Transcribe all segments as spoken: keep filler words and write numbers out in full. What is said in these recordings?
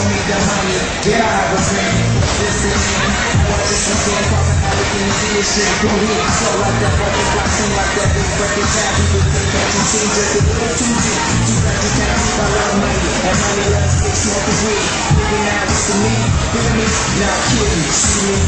show me the money. Yeah, I have a friend. Listen, what is the thing? Talking how we can see this shit. Go hit, so like that fucking block, seem like that big fucking tab. People think that you see just a little too deep. Too bad you can't keep a lot of money. And money left six smoking weed. Thinking now it's to me, feel me? Not kidding, see me?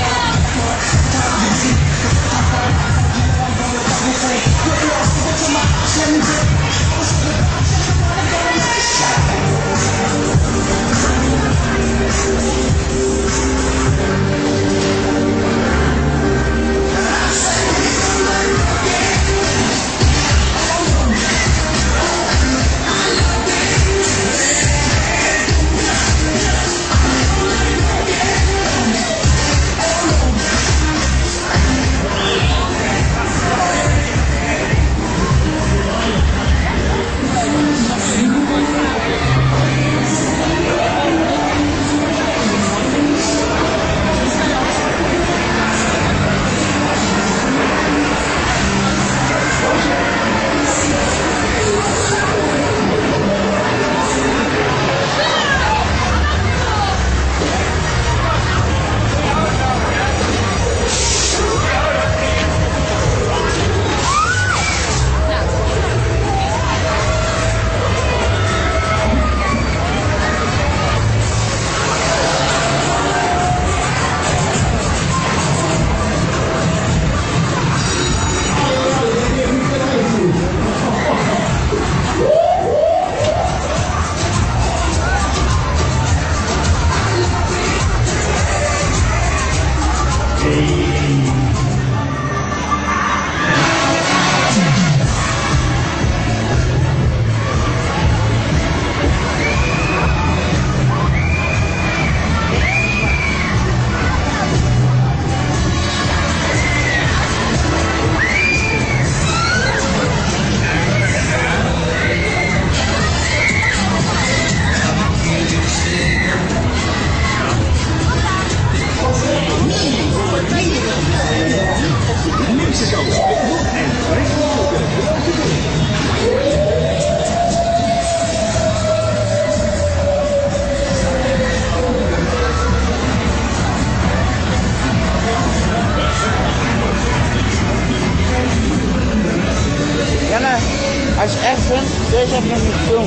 Als je echt vindt, deze heb ik nog niet gefilmd.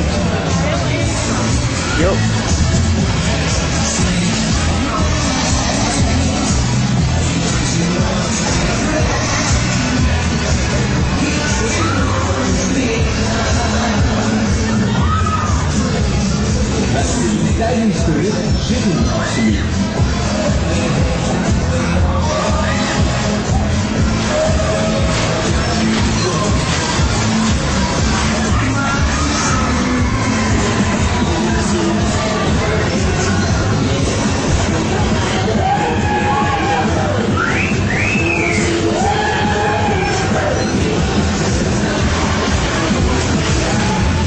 Jo. Tijdens de rit zitten alsjeblieft.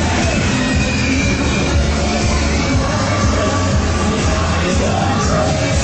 Yeah.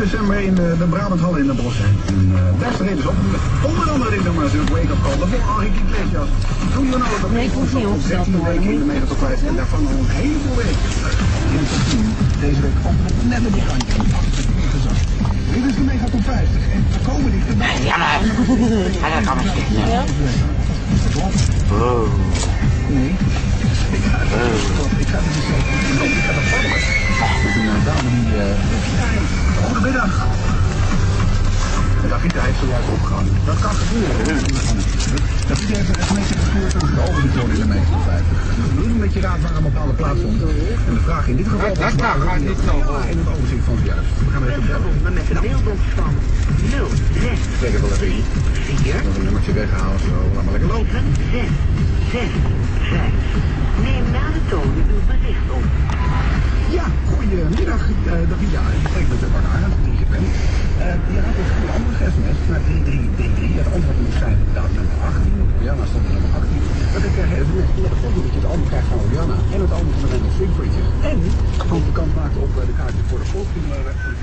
december in de, de Brabanthal in de Bosch. En uh, beste reden is op. Onder andere dit nummer natuurlijk Wake Up Call. Daarvoor Henri Iglesias. Toen je nou dat Nee, ik hoef niet opgesteld dertien weken in de mega top vijf. En daarvan al een heleboel weken. In de top tien. Deze week komt het net een randje. Dit is de mega top vijftig. En we komen dichterbij. Ja, maar. Ga daar gaan we zitten. Ja? Oh. Nee. Ik ga het uh. Ik ga het niet zeggen. Ik ga het vallen. Met een dame die... Uh, Goedemiddag. Davida heeft zojuist opgehangen. Dat kan gebeuren. Davida heeft er een beetje gestuurd en is overgetoond in de meeste vijftig. We doen een beetje raad waar een bepaalde plaats stond. En de vraag in dit geval... Dat kan, gaat niet zo hoor. In het overzicht van zojuist. We gaan even bellen. Met een mailbox van nul zes Zeg het wel even hier. vier Nog een nummertje weggehaald. Zo, laat maar lekker lopen. zes zes vijf. Neem na de toon uw bericht op. Ja, goedemiddag uh, Davida. Ik spreek met de Bernard, die je bent. Uh, je had dus een andere sms naar drie drie drie drie. Het antwoord moet zijn inderdaad nummer achttien. Ja, maar stond er nummer achttien. Dat ik er heel net de foto dat je het antwoord krijgt van Rihanna. En het antwoord van de Randall Swing Bridges. En ook de kans maakte op uh, de kaartje voor de volksfilm.